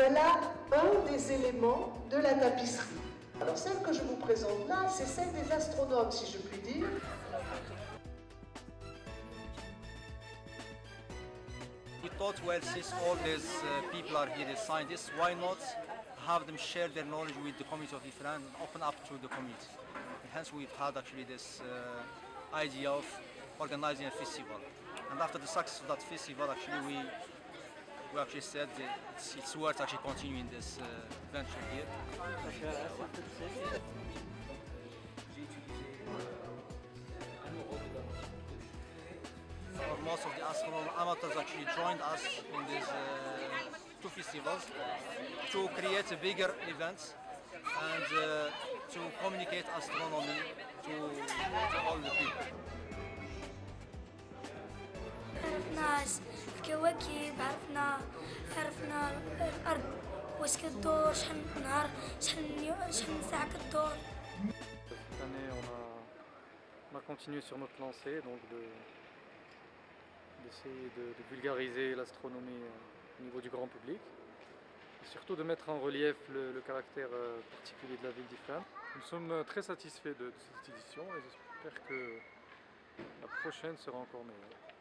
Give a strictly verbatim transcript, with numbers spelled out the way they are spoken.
Voilà un des éléments de la tapisserie. Alors celle que je vous présente là, c'est celle des astronomes, si je puis dire. We thought, well, since all these uh, people are here as scientists, why not have them share their knowledge with the community of Ifrane and open up to the community. And hence we've had actually this uh, idea of organizing a festival. And after the success of that festival, actually we we actually said that it's, it's worth actually continuing this uh, venture here. For most of the astronomy amateurs actually joined us in these uh, two festivals to create a bigger event and uh, to communicate astronomy to, to all the people. عرفنا الكواكب، عرفنا عرفنا الأرض واش كدور، شحال نهار، شحال شحال ساعة كدور. Cette année, on a, on a continué sur notre lancée, donc de d'essayer de, de vulgariser l'astronomie au niveau du grand public et surtout de mettre en relief le, le caractère particulier de la ville d'Ifrane. Nous sommes très satisfaits de, de cette édition et j'espère que la prochaine sera encore meilleure.